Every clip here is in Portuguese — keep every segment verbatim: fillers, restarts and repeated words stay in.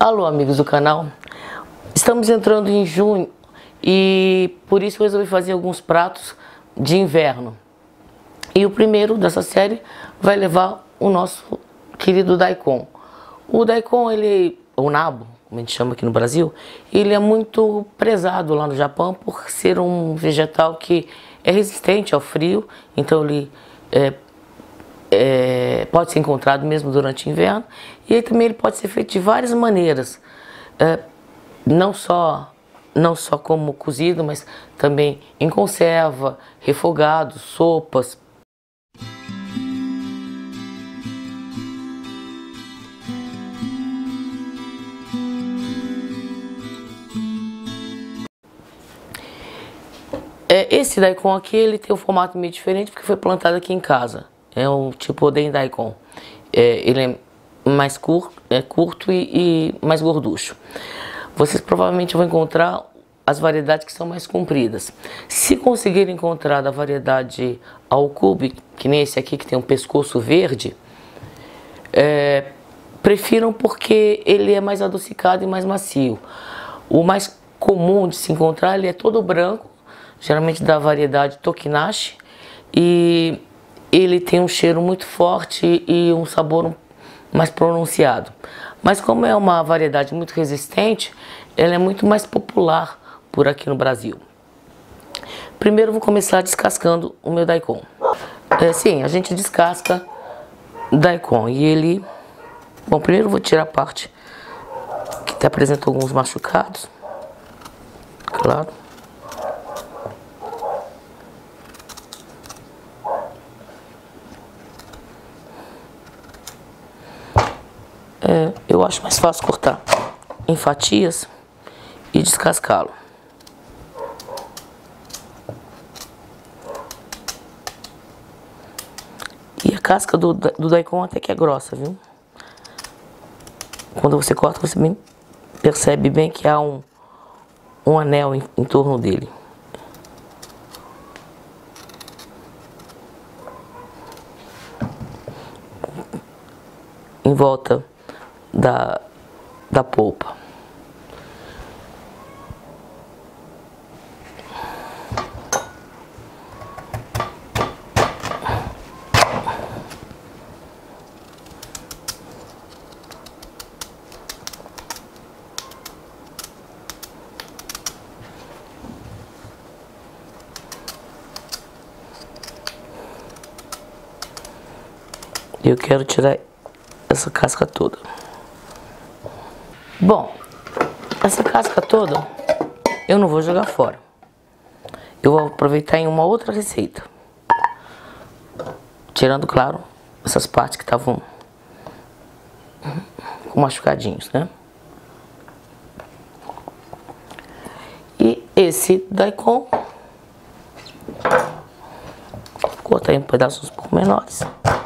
Alô, amigos do canal. Estamos entrando em junho e por isso eu resolvi fazer alguns pratos de inverno. E o primeiro dessa série vai levar o nosso querido daikon. O daikon, ele, o nabo, como a gente chama aqui no Brasil, ele é muito prezado lá no Japão por ser um vegetal que é resistente ao frio, então ele é, é, pode ser encontrado mesmo durante o inverno, e aí também ele pode ser feito de várias maneiras, é, não só não só como cozido, mas também em conserva, refogado, sopas. É, esse daikon aqui, ele tem um formato meio diferente porque foi plantado aqui em casa. É um tipo Oden daikon. É, ele é mais curto, é curto e, e mais gorducho. Vocês provavelmente vão encontrar as variedades que são mais compridas. Se conseguir encontrar da variedade Aokube, que nem esse aqui que tem um pescoço verde, é, prefiram porque ele é mais adocicado e mais macio. O mais comum de se encontrar, ele é todo branco, geralmente da variedade Tokinashi, e ele tem um cheiro muito forte e um sabor mais pronunciado. Mas como é uma variedade muito resistente, ela é muito mais popular por aqui no Brasil. Primeiro eu vou começar descascando o meu daikon. É, sim, a gente descasca daikon e ele... Bom, primeiro eu vou tirar a parte que apresenta alguns machucados, claro. É, eu acho mais fácil cortar em fatias e descascá-lo. E a casca do, do daikon até que é grossa, viu? Quando você corta, você bem, percebe bem que há um, um anel em, em torno dele. Em volta da, da polpa. Eu quero tirar essa casca toda. Bom, essa casca toda eu não vou jogar fora. Eu vou aproveitar em uma outra receita. Tirando, claro, essas partes que estavam com machucadinhos, né? E esse daikon, cortar em pedaços um pouco menores.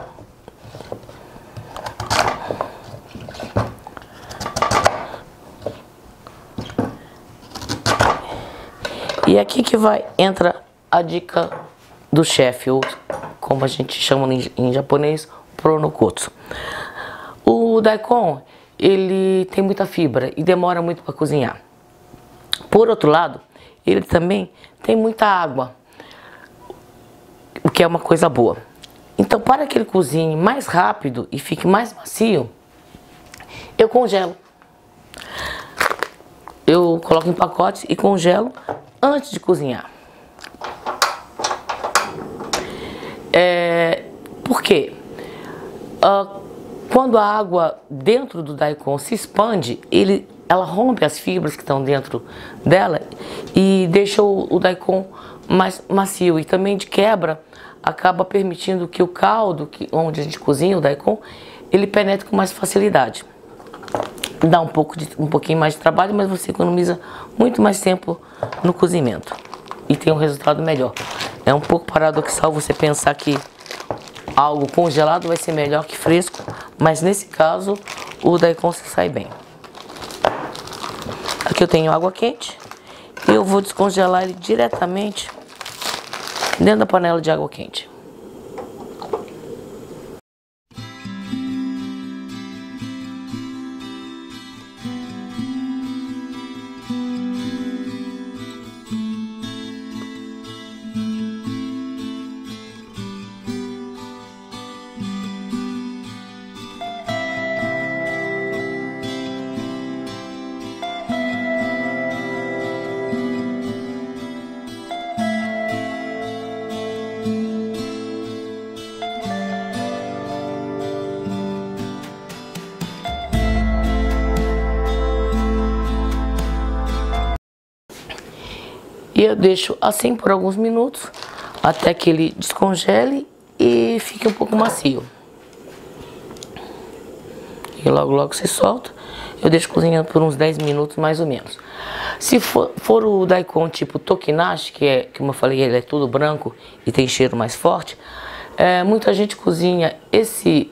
E aqui que vai, entra a dica do chefe, ou como a gente chama em, em japonês, pronokotsu. O daikon, ele tem muita fibra e demora muito para cozinhar. Por outro lado, ele também tem muita água, o que é uma coisa boa. Então, para que ele cozinhe mais rápido e fique mais macio, eu congelo. Eu coloco em pacotes e congelo antes de cozinhar. É, por quê? Uh, quando a água dentro do daikon se expande, ele, ela rompe as fibras que estão dentro dela e deixa o, o daikon mais macio. E também, de quebra, acaba permitindo que o caldo, que, onde a gente cozinha o daikon, ele penetre com mais facilidade. Dá um, pouco de, um pouquinho mais de trabalho, mas você economiza muito mais tempo no cozimento e tem um resultado melhor. É um pouco paradoxal você pensar que algo congelado vai ser melhor que fresco, mas nesse caso o daikon se sai bem. Aqui eu tenho água quente e eu vou descongelar ele diretamente dentro da panela de água quente. E eu deixo assim por alguns minutos, até que ele descongele e fique um pouco macio. E logo logo se solta. Eu deixo cozinhando por uns dez minutos mais ou menos. Se for, for o daikon tipo tokinashi, que é, como eu falei, ele é todo branco e tem cheiro mais forte, é, muita gente cozinha esse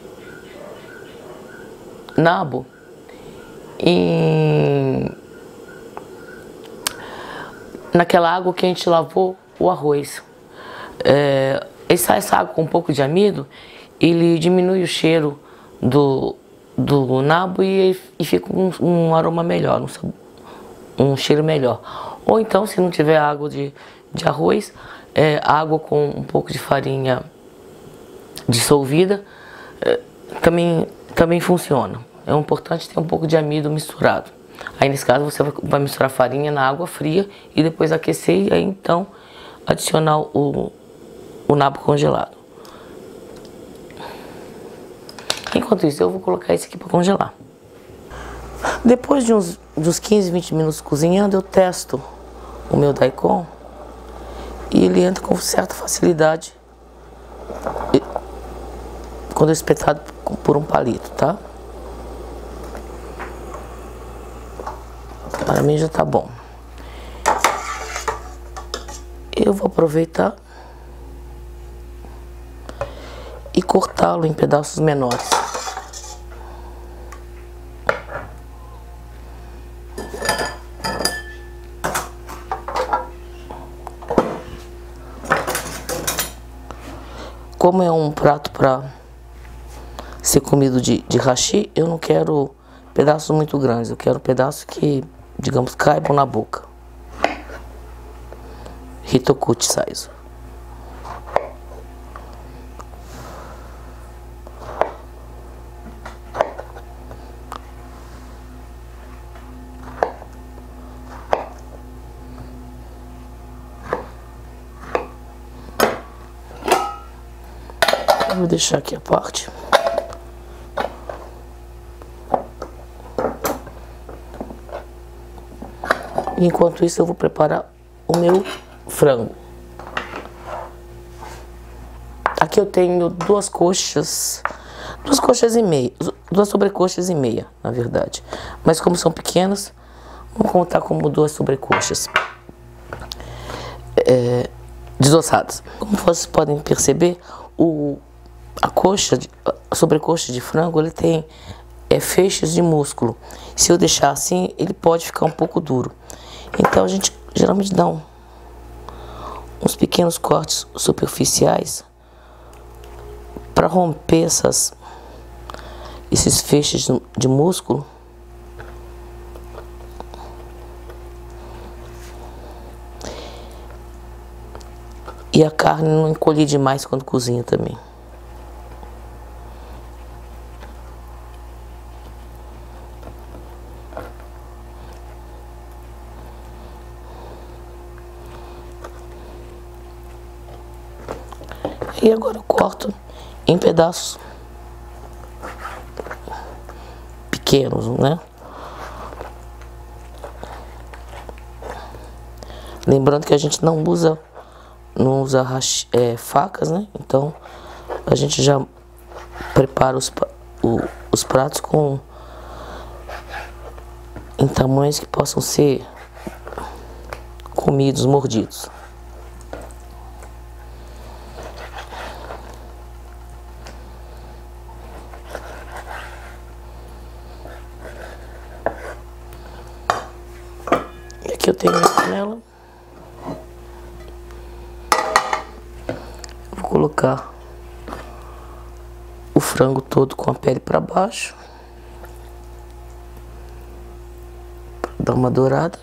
nabo em naquela água que a gente lavou o arroz. É, essa, essa água com um pouco de amido, ele diminui o cheiro do, do nabo e, e fica um, um aroma melhor, um, um cheiro melhor. Ou então, se não tiver água de, de arroz, é, água com um pouco de farinha dissolvida, é, também, também funciona. É importante ter um pouco de amido misturado. Aí nesse caso você vai misturar farinha na água fria e depois aquecer e aí então adicionar o, o nabo congelado. Enquanto isso eu vou colocar esse aqui para congelar. Depois de uns, de uns quinze, vinte minutos cozinhando, eu testo o meu daikon e ele entra com certa facilidade quando é espetado por um palito, tá? Para mim já tá bom. Eu vou aproveitar e cortá-lo em pedaços menores. Como é um prato para ser comido de, de hashi, eu não quero pedaços muito grandes, eu quero pedaços que, digamos, caibam na boca. Hitokuchi size. Eu vou deixar aqui a parte. Enquanto isso eu vou preparar o meu frango. Aqui eu tenho duas coxas, duas coxas e meia, duas sobrecoxas e meia, na verdade. Mas como são pequenas, vamos contar como duas sobrecoxas é, desossadas. Como vocês podem perceber, o, a coxa, a sobrecoxa de frango, ele tem é, feixes de músculo. Se eu deixar assim, ele pode ficar um pouco duro. Então a gente geralmente dá um, uns pequenos cortes superficiais para romper essas, esses feixes de músculo. E a carne não encolher demais quando cozinha também. E agora eu corto em pedaços pequenos, né? Lembrando que a gente não usa, não usa é, facas, né? Então a gente já prepara os, o, os pratos com em tamanhos que possam ser comidos, mordidos. Eu tenho uma panela, vou colocar o frango todo com a pele para baixo, pra dar uma dourada.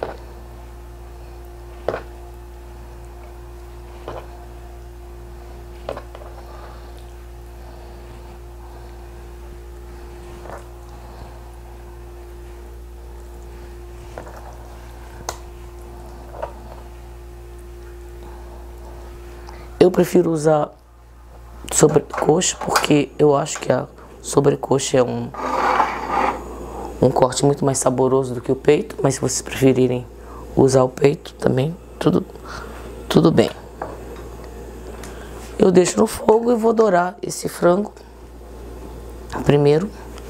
Eu prefiro usar sobrecoxa porque eu acho que a sobrecoxa é um, um corte muito mais saboroso do que o peito, mas se vocês preferirem usar o peito também, tudo, tudo bem. Eu deixo no fogo e vou dourar esse frango primeiro,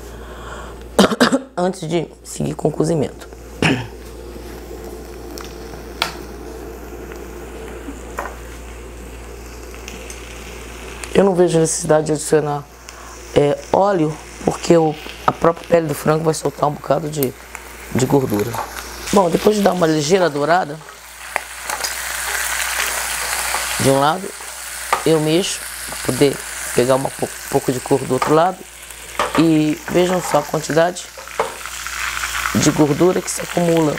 antes de seguir com o cozimento. Eu não vejo necessidade de adicionar é, óleo, porque o, a própria pele do frango vai soltar um bocado de, de gordura. Bom, depois de dar uma ligeira dourada de um lado, eu mexo para poder pegar uma, um pouco de cor do outro lado. E vejam só a quantidade de gordura que se acumula.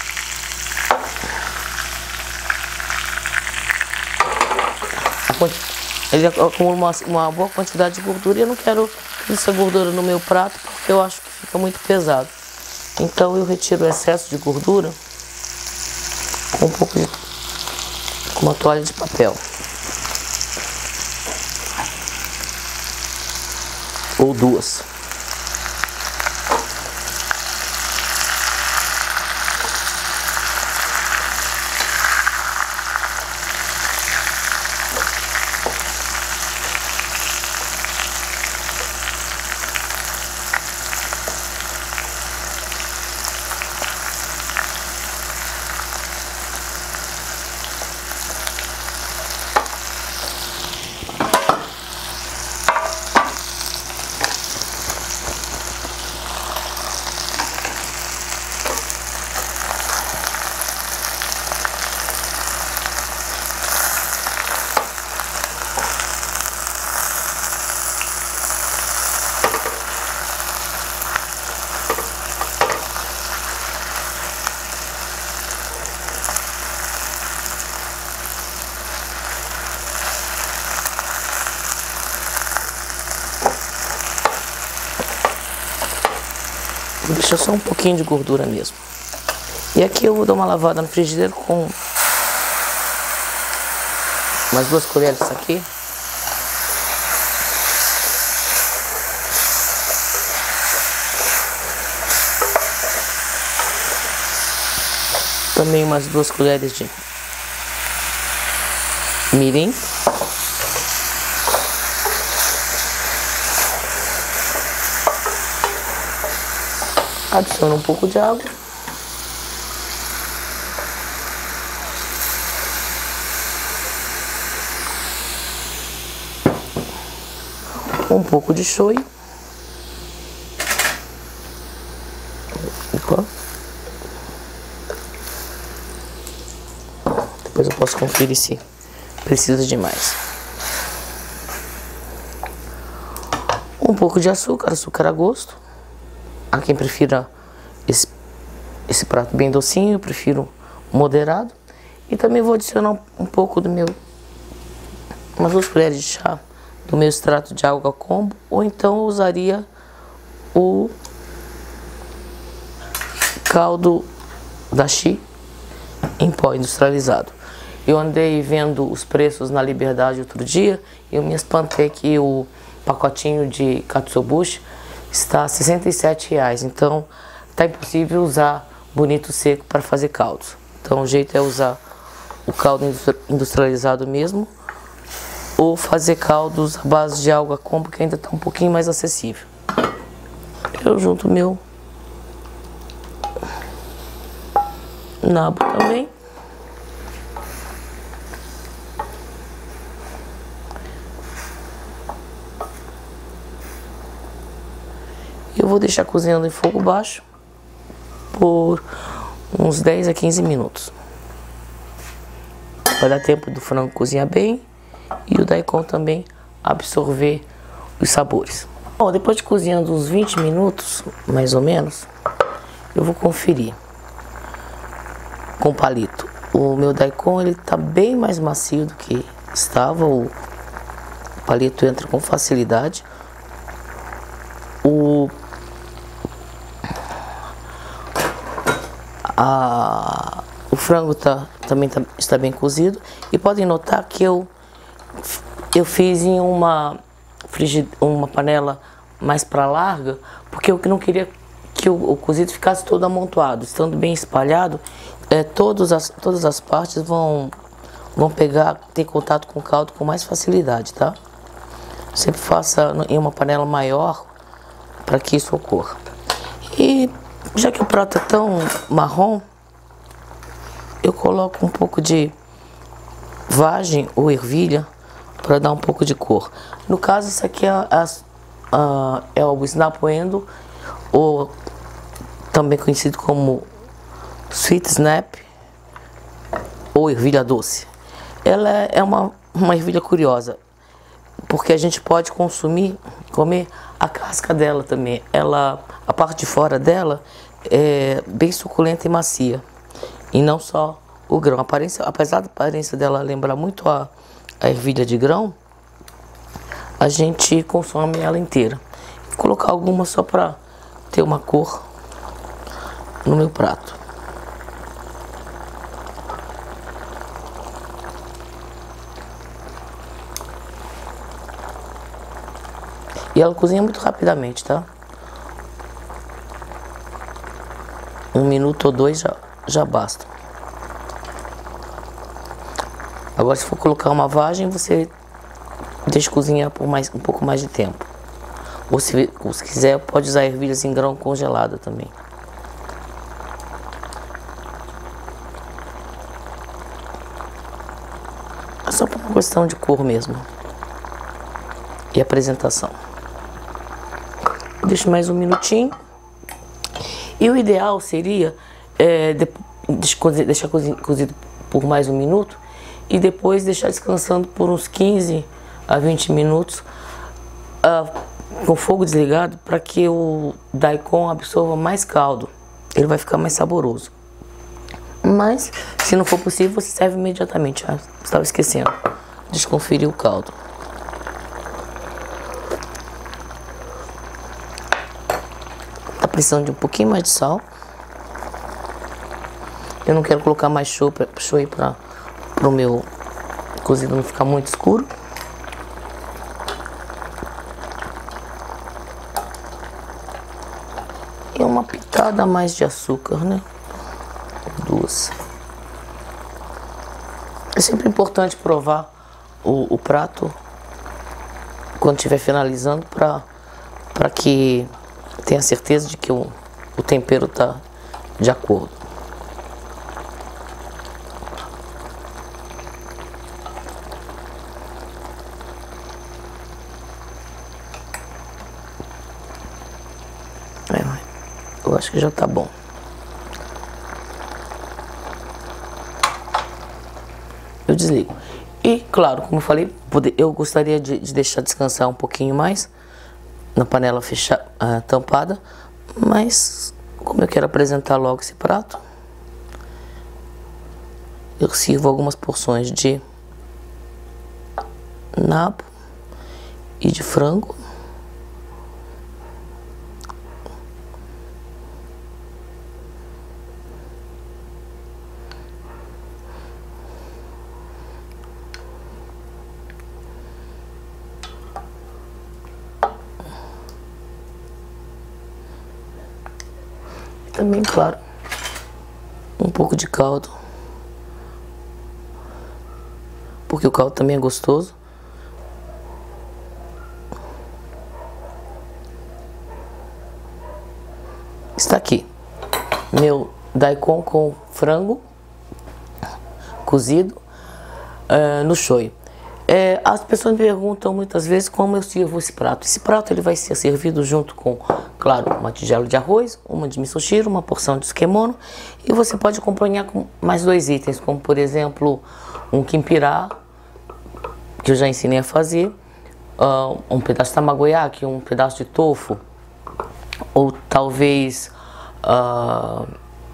Ele acumula uma, uma boa quantidade de gordura e eu não quero essa gordura no meu prato porque eu acho que fica muito pesado. Então eu retiro o excesso de gordura com um pouco de com uma toalha de papel ou duas. Deixa só um pouquinho de gordura mesmo. E aqui eu vou dar uma lavada no frigideiro com umas duas colheres disso aqui. Também umas duas colheres de mirim. Adiciono um pouco de água. Um pouco de shoyu. Opa. Depois eu posso conferir se precisa de mais. Um pouco de açúcar, açúcar a gosto. Há quem prefira esse, esse prato bem docinho, eu prefiro moderado. E também vou adicionar um pouco do meu, umas duas colheres de chá do meu extrato de alga combo, ou então eu usaria o caldo dashi em pó industrializado. Eu andei vendo os preços na Liberdade outro dia e eu me espantei que o pacotinho de katsuobushi está a sessenta e sete reais, então tá impossível usar bonito seco para fazer caldos. Então o jeito é usar o caldo industrializado mesmo, ou fazer caldos à base de alga combo, que ainda está um pouquinho mais acessível. Eu junto meu nabo também. Eu vou deixar cozinhando em fogo baixo por uns dez a quinze minutos. Vai dar tempo do frango cozinhar bem e o daikon também absorver os sabores. Bom, depois de cozinhando uns vinte minutos, mais ou menos, eu vou conferir com o palito. O meu daikon, ele tá bem mais macio do que estava, o palito entra com facilidade. O A, o frango tá, também tá, está bem cozido. E podem notar que eu, eu fiz em uma, frigid, uma panela mais para larga, porque eu não queria que o, o cozido ficasse todo amontoado. Estando bem espalhado, é, todas, as, todas as partes vão, vão pegar, ter contato com o caldo com mais facilidade, tá? Sempre faça em uma panela maior para que isso ocorra. E já que o prato é tão marrom, eu coloco um pouco de vagem ou ervilha para dar um pouco de cor. No caso, isso aqui é, a, a, é o snap endo, ou também conhecido como sweet snap ou ervilha doce. Ela é uma, uma ervilha curiosa, porque a gente pode consumir, comer a casca dela também. Ela, a parte de fora dela é bem suculenta e macia, e não só o grão. A aparência, apesar da aparência dela lembrar muito a, a ervilha de grão, a gente consome ela inteira. Vou colocar alguma só para ter uma cor no meu prato. E ela cozinha muito rapidamente, tá? Um minuto ou dois já, já basta. Agora, se for colocar uma vagem, você deixa cozinhar por mais, um pouco mais de tempo. Ou se, ou se quiser, pode usar ervilhas em grão congelada também. É só por uma questão de cor mesmo. E apresentação. Deixo mais um minutinho. E o ideal seria é, de, deixar cozido por mais um minuto e depois deixar descansando por uns quinze a vinte minutos uh, com o fogo desligado, para que o daikon absorva mais caldo. Ele vai ficar mais saboroso. Mas, se não for possível, você serve imediatamente. Ah, estava esquecendo de conferir o caldo. Tá precisando de um pouquinho mais de sal. Eu não quero colocar mais show aí para o meu cozido não ficar muito escuro. E uma pitada a mais de açúcar, né? Duas. É sempre importante provar o, o prato quando estiver finalizando, para para que tenha certeza de que o, o tempero tá de acordo. É, eu acho que já tá bom. Eu desligo. E, claro, como eu falei, eu gostaria de, de deixar descansar um pouquinho mais na panela fechada, uh, tampada, mas como eu quero apresentar logo esse prato, eu sirvo algumas porções de nabo e de frango. Também, claro, um pouco de caldo, porque o caldo também é gostoso. Está aqui meu daikon com frango cozido uh, no shoyu. É, as pessoas me perguntam muitas vezes como eu sirvo esse prato. Esse prato ele vai ser servido junto com, claro, uma tigela de arroz, uma de misoshiro, uma porção de tsukemono, e você pode acompanhar com mais dois itens, como por exemplo um kimpirá, que eu já ensinei a fazer, uh, um pedaço de tamagoyaki, um pedaço de tofu, ou talvez uh,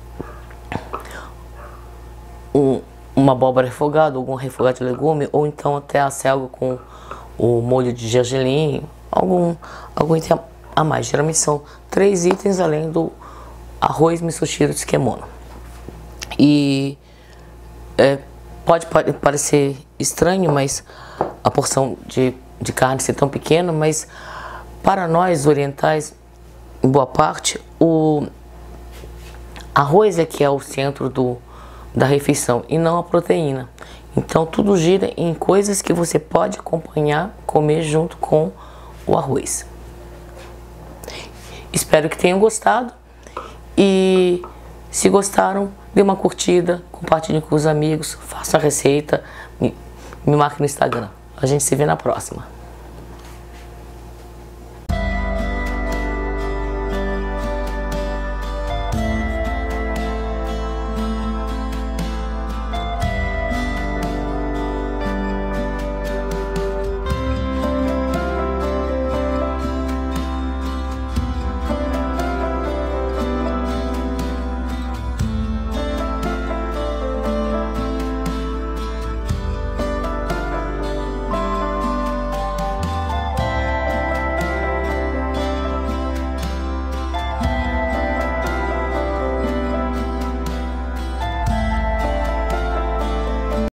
um uma abóbora refogada, algum refogado de legume, ou então até a selga com o molho de gergelim, algum, algum item a mais. Geralmente são três itens além do arroz, misoshiro e tsukemono. E é, pode parecer estranho, mas a porção de, de carne ser tão pequena, mas para nós orientais, em boa parte, o arroz é que é o centro do da refeição e não a proteína. Então tudo gira em coisas que você pode acompanhar, comer junto com o arroz. Espero que tenham gostado e se gostaram, dê uma curtida, compartilhem com os amigos, faça a receita, me, me marque no Instagram. A gente se vê na próxima.